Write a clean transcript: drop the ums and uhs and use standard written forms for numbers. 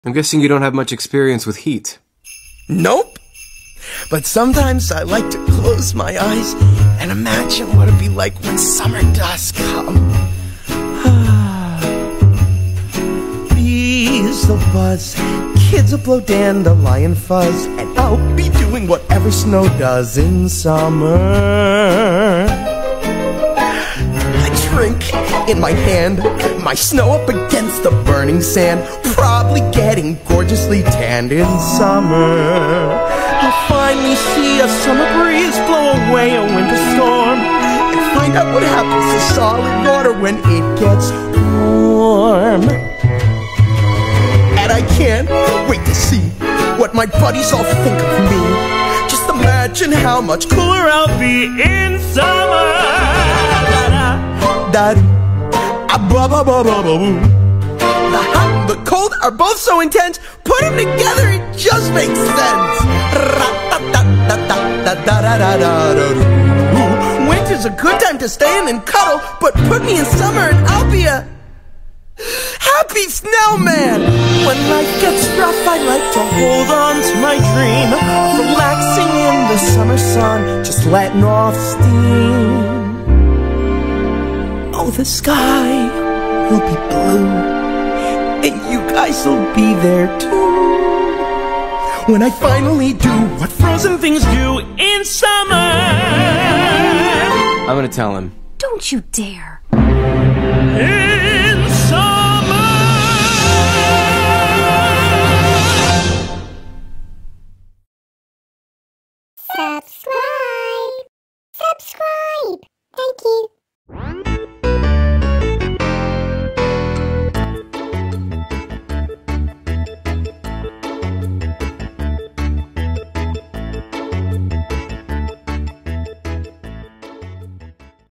I'm guessing you don't have much experience with heat. Nope. But sometimes I like to close my eyes and imagine what it'd be like when summer does come. Bees will buzz, kids will blow dandelion fuzz, and I'll be doing whatever snow does in summer. I drink in my hand, my snow up against the burning sand, probably getting gorgeously tanned in summer. I'll finally see a summer breeze blow away a winter storm, and find out what happens to solid water when it gets warm. And I can't wait to see what my buddies all think of me. Just imagine how much cooler I'll be in summer. The cold are both so intense, put them together, it just makes sense. Winter's a good time to stay in and cuddle, but put me in summer and I'll be a happy snowman. When life gets rough, I like to hold on to my dream of relaxing in the summer sun, just letting off steam. Oh, the sky will be blue, and you guys will be there too, when I finally do what frozen things do in summer. I'm gonna tell him. Don't you dare.